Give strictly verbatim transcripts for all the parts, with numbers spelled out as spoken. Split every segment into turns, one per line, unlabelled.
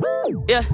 Yeah.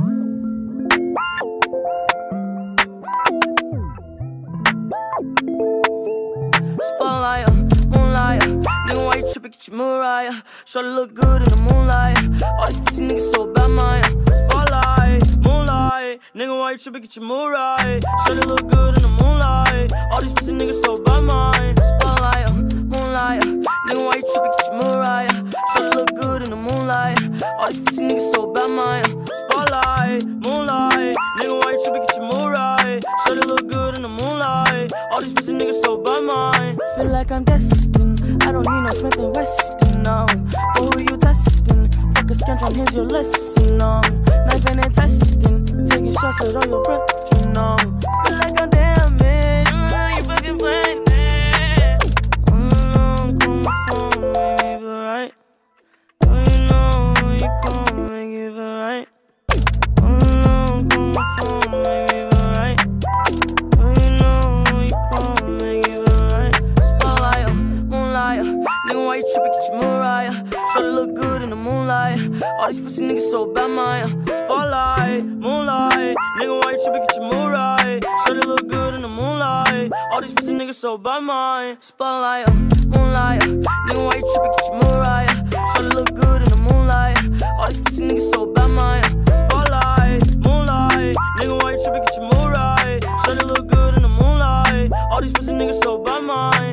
Spotlight, uh, moonlight, uh, nigga, why you trippin', get your Mariah. Shorty look good in the moonlight. All these pussy niggas so bad, my uh, spotlight, moonlight, nigga, why you trippin', get your Mariah. Shorty look good in the moonlight. All these pussy niggas so bad, my spotlight, uh, moonlight, uh, nigga, why you trippin', get your Mariah. Shorty look good in the moonlight. All these pussy niggas so bad, my spotlight, moonlight, nigga, why you trippin', get your Mariah. Shorty look good in the moonlight. All these pussy niggas so bad, my feel like I'm destined. I don't need no Smith and Weston, no. But who you testing? Fuck a scantron, here's your lesson, no. Knifing and testing, taking shots at all your breath, you know. Feel like I'm damaged, mm, you fucking playing it. Mm, call my phone, make me feel right. Don't you know you call, make you feel right. Mm, call my phone, make me feel right. Don't you know you call, make you feel right. Spotlight, uh, moonlight, uh, nigga, why you trippin', get your Mariah. Shorty look good in the moonlight. All these pussy niggas so bad, my uh, spotlight, moonlight, nigga, why you trippin', get your Mariah. Shorty look good in the moonlight. All these pussy niggas so bad, my spotlight, uh, moonlight, uh, nigga, why you trippin', get your Mariah. Shorty look good in the moonlight. All these pussy niggas so bad, my spotlight, moonlight, nigga, why you trippin', get your Mariah. Shorty look good in the moonlight. All these pussy niggas so bad, my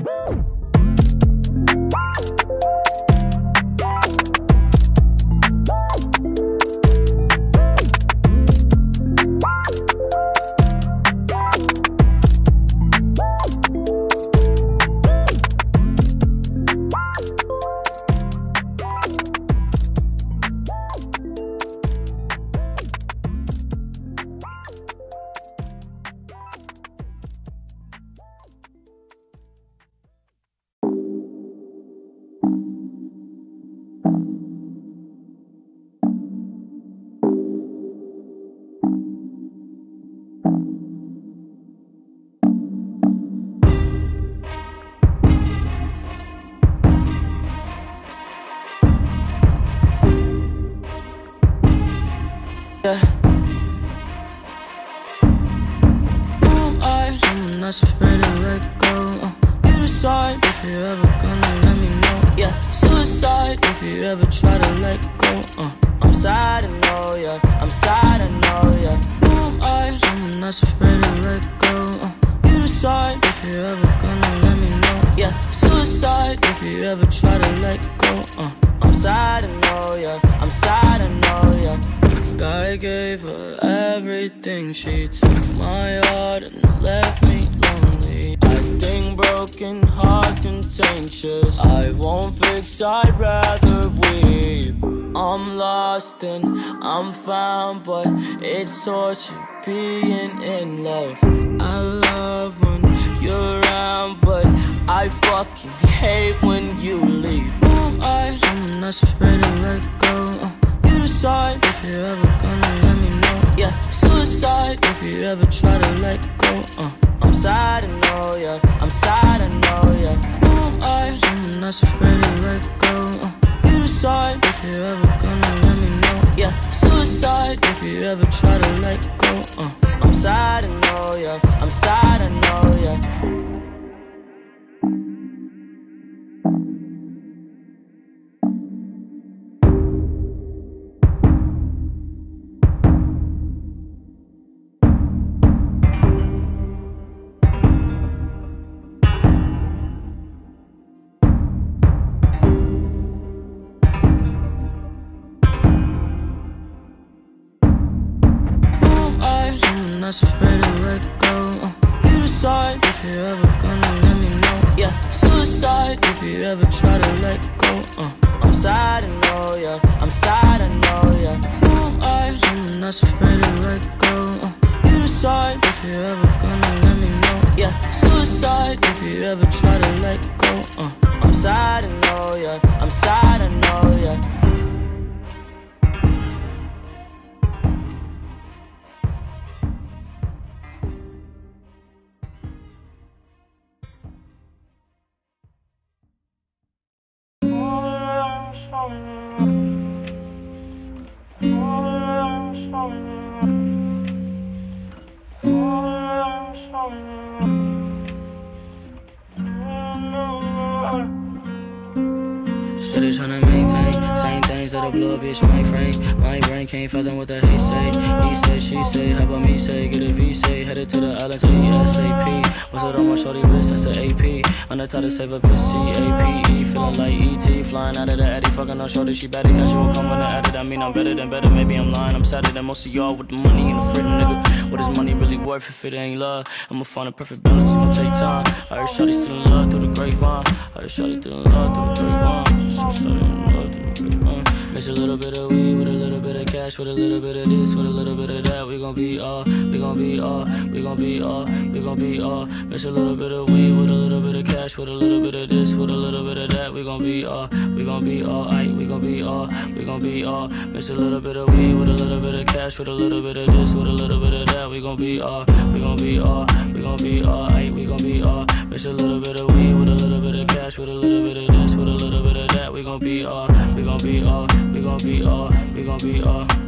not afraid to let go, uh, you decide if you're ever gonna let me know. Yeah, suicide if you ever try to let go, uh, I'm sad, I know, yeah, I'm sad, I know, yeah. Who am I? Someone that's afraid to let go, uh, you decide if you're ever gonna let me know. Yeah, suicide if you ever try to let go, uh, I'm sad, I know, yeah, I'm sad, I know, yeah. I gave her everything, she took my heart and left me lonely. I think broken hearts contagious, I won't fix, I'd rather weep. I'm lost and I'm found, but it's torture being in love. I love when you're around, but I fucking hate when you leave. Who am I? Someone that's afraid to let go, uh, you decide if you're ever gonna let me know. Yeah, suicide if you ever try to let go, uh, I'm sad, I know, yeah, I'm sad, I know, yeah. Who am I? Someone that's afraid to let go, uh, you decide if you're ever gonna let me know. Yeah, suicide if you ever try to let go, uh, I'm sad, I know, yeah, I'm sad, I know, yeah. Not afraid to let go, uh, you decide if you're ever gonna let me know. Yeah, suicide if you ever try to let go, uh, I'm sad, I know, yeah, I'm sad, I know, yeah. Who am I? Someone that's afraid to let go, uh, you decide if you're ever gonna let me know. Yeah, suicide if you ever try to let go, uh, I'm sad, I know, yeah, I'm sad, I know, yeah. Oh,
gotta blow a bitch, my frame. My brain can't fathom what the hate say. He say, she say, how about me say? Get a V say, headed to the islands ASAP. What's it on my shorty wrist? That's an A P. On the top to save a bitch, C A P E. Feeling like E T, flying out of the Addy. Fucking on shorty, she better catch you will come when I add it. I mean, I'm better than better, maybe I'm lying. I'm sadder than most of y'all with the money and the freedom, nigga. What is money really worth if it ain't love? I'ma find a perfect balance, it's gonna take time. I heard shorty still in love through the grapevine. I heard shorty still in love through the grapevine. She shorty in love through the grapevine. Mix a little bit of weed with a little bit of cash, with a little bit of this, with a little bit of that. We gon' be all, we gon' be all, we gon' be all, we gon' be all. Mix a little bit of weed with a little bit of cash, with a little bit of this, with a little bit of that. We gon' be all, we gon' be all, aight, we gon' be all, we gon' be all. Mix a little bit of weed with a little bit of cash, with a little bit of this, with a little bit of that. We gon' be all, we gon' be all, we gon' be all, aight, we gon' be all. Mix a little bit of weed with a little bit of cash, with a little bit of this, with a little bit of that. We gon' be all, we gon' be all, we gon' be all, we gon' be all.